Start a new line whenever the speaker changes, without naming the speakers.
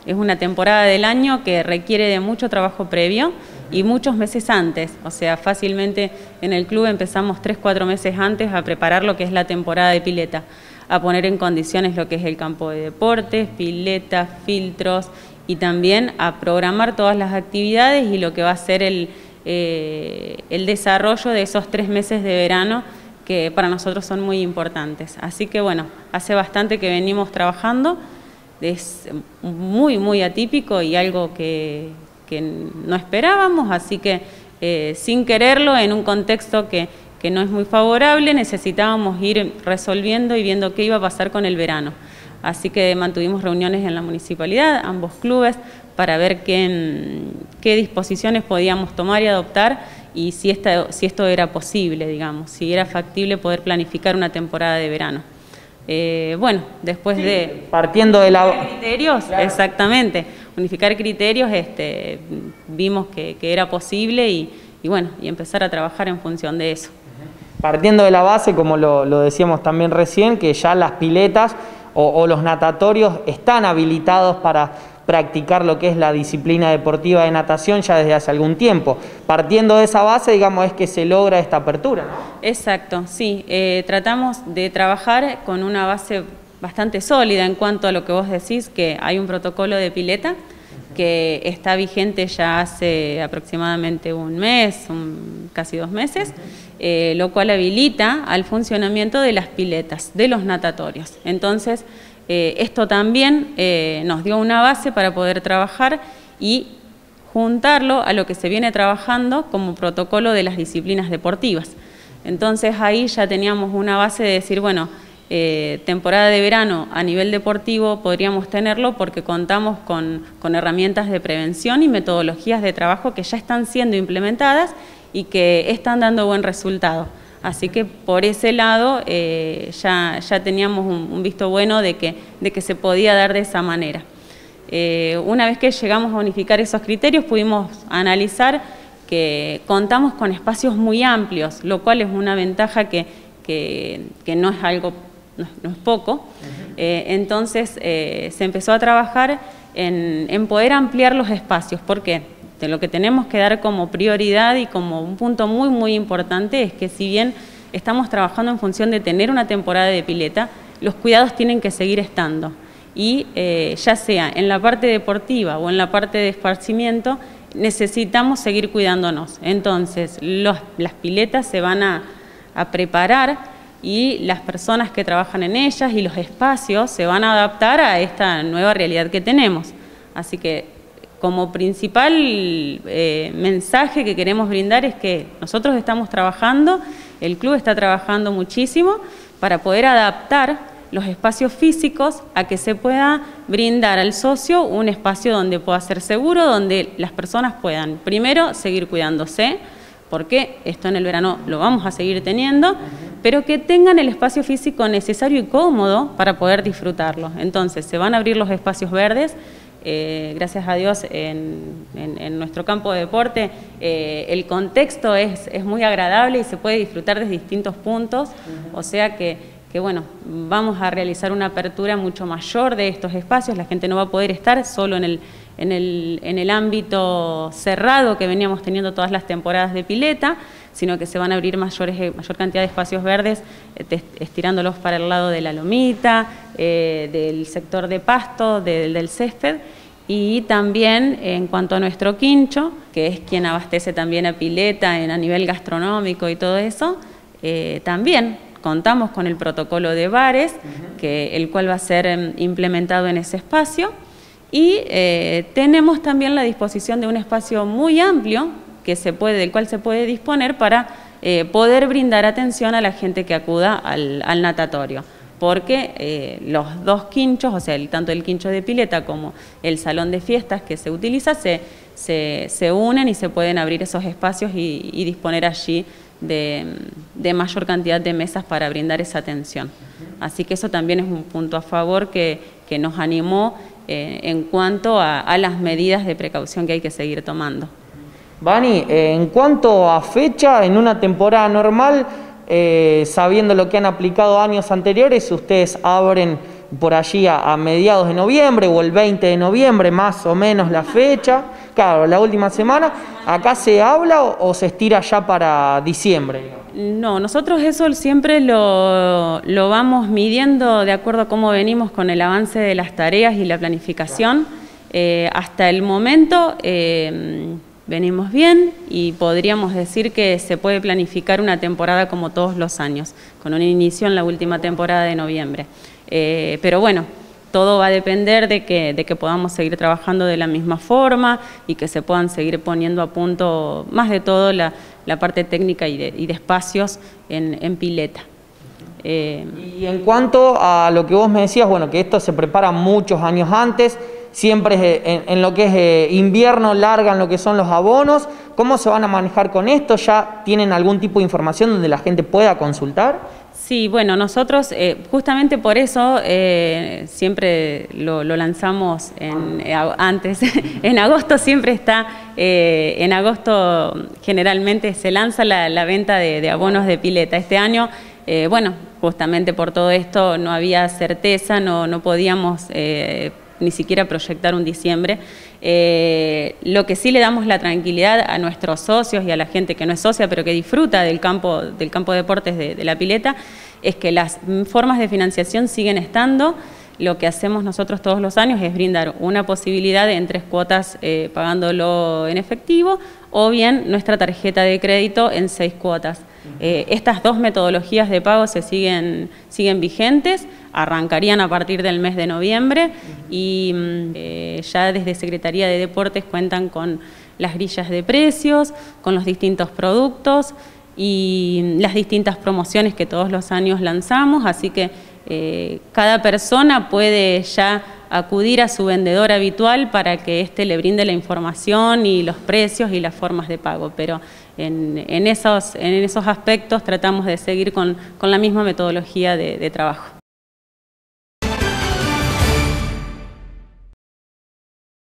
Es una temporada del año que requiere de mucho trabajo previo y muchos meses antes. O sea, fácilmente en el club empezamos 3-4 meses antes a preparar lo que es la temporada de pileta, a poner en condiciones lo que es el campo de deportes, piletas, filtros y también a programar todas las actividades y lo que va a ser el desarrollo de esos 3 meses de verano que para nosotros son muy importantes. Así que bueno, hace bastante que venimos trabajando. Es muy atípico y algo que no esperábamos, así que sin quererlo, en un contexto que no es muy favorable, necesitábamos ir resolviendo y viendo qué iba a pasar con el verano. Así que mantuvimos reuniones en la municipalidad, ambos clubes, para ver qué disposiciones podíamos tomar y adoptar y si esto era posible, digamos, si era factible poder planificar una temporada de verano. Bueno, después de
partiendo de la
criterios, claro. Exactamente, unificar criterios, vimos que era posible y bueno, y empezar a trabajar en función de eso.
Partiendo de la base, como lo decíamos también recién, que ya las piletas o los natatorios están habilitados para practicar lo que es la disciplina deportiva de natación ya desde hace algún tiempo. Partiendo de esa base, digamos, es que se logra esta apertura, ¿no?
Exacto, sí. Tratamos de trabajar con una base bastante sólida en cuanto a lo que vos decís, que hay un protocolo de pileta que está vigente ya hace aproximadamente un mes, casi 2 meses, lo cual habilita al funcionamiento de las piletas, de los natatorios. Entonces, esto también nos dio una base para poder trabajar y juntarlo a lo que se viene trabajando como protocolo de las disciplinas deportivas. Entonces ahí ya teníamos una base de decir, bueno, temporada de verano a nivel deportivo podríamos tenerlo porque contamos con herramientas de prevención y metodologías de trabajo que ya están siendo implementadas y que están dando buen resultado. Así que por ese lado ya teníamos un visto bueno de que se podía dar de esa manera. Una vez que llegamos a unificar esos criterios pudimos analizar que contamos con espacios muy amplios, lo cual es una ventaja que no es algo, no es poco. Entonces se empezó a trabajar en poder ampliar los espacios. ¿Por qué? De lo que tenemos que dar como prioridad y como un punto muy importante es que si bien estamos trabajando en función de tener una temporada de pileta, los cuidados tienen que seguir estando. Y ya sea en la parte deportiva o en la parte de esparcimiento, necesitamos seguir cuidándonos. Entonces, las piletas se van a preparar y las personas que trabajan en ellas y los espacios se van a adaptar a esta nueva realidad que tenemos. Así que, como principal mensaje que queremos brindar es que nosotros estamos trabajando, el club está trabajando muchísimo para poder adaptar los espacios físicos a que se pueda brindar al socio un espacio donde pueda ser seguro, donde las personas puedan, primero, seguir cuidándose, porque esto en el verano lo vamos a seguir teniendo, pero que tengan el espacio físico necesario y cómodo para poder disfrutarlo. Entonces, se van a abrir los espacios verdes. Gracias a Dios en nuestro campo de deporte el contexto es muy agradable y se puede disfrutar desde distintos puntos, o sea que bueno, vamos a realizar una apertura mucho mayor de estos espacios. La gente no va a poder estar solo en el ámbito cerrado que veníamos teniendo todas las temporadas de pileta, sino que se van a abrir mayor cantidad de espacios verdes, estirándolos para el lado de la lomita, del sector de pasto, del césped, y también en cuanto a nuestro quincho, que es quien abastece también a pileta a nivel gastronómico y todo eso, también contamos con el protocolo de bares, el cual va a ser implementado en ese espacio, y tenemos también la disposición de un espacio muy amplio del cual se puede disponer para poder brindar atención a la gente que acuda al natatorio, porque los dos quinchos, o sea, tanto el quincho de pileta como el salón de fiestas que se utiliza, se unen y se pueden abrir esos espacios y disponer allí de mayor cantidad de mesas para brindar esa atención. Así que eso también es un punto a favor que nos animó en cuanto a las medidas de precaución que hay que seguir tomando.
Vani, en cuanto a fecha, en una temporada normal, sabiendo lo que han aplicado años anteriores, ustedes abren por allí a mediados de noviembre o el 20 de noviembre, más o menos la fecha. Claro, la última semana. ¿Acá se habla o se estira ya para diciembre?
No, nosotros eso siempre lo vamos midiendo de acuerdo a cómo venimos con el avance de las tareas y la planificación. Hasta el momento venimos bien y podríamos decir que se puede planificar una temporada como todos los años, con un inicio en la última temporada de noviembre. Pero bueno, todo va a depender de que podamos seguir trabajando de la misma forma y que se puedan seguir poniendo a punto, más de todo, la parte técnica y de espacios en pileta.
Y en cuanto a lo que vos me decías, bueno, que esto se prepara muchos años antes, siempre en lo que es invierno largan lo que son los abonos. ¿Cómo se van a manejar con esto? ¿Ya tienen algún tipo de información donde la gente pueda consultar?
Sí, bueno, nosotros justamente por eso siempre lo lanzamos antes. En agosto siempre está, en agosto generalmente se lanza la venta de abonos de pileta. Este año, bueno, justamente por todo esto no había certeza, no podíamos ni siquiera proyectar un diciembre. Lo que sí le damos la tranquilidad a nuestros socios y a la gente que no es socia pero que disfruta del campo de deportes de la pileta es que las formas de financiación siguen estando. Lo que hacemos nosotros todos los años es brindar una posibilidad en 3 cuotas pagándolo en efectivo o bien nuestra tarjeta de crédito en 6 cuotas. Estas 2 metodologías de pago se siguen vigentes, arrancarían a partir del mes de noviembre y ya desde Secretaría de Deportes cuentan con las grillas de precios, con los distintos productos y las distintas promociones que todos los años lanzamos, así que cada persona puede ya acudir a su vendedor habitual para que éste le brinde la información y los precios y las formas de pago, pero en esos aspectos tratamos de seguir con la misma metodología de trabajo.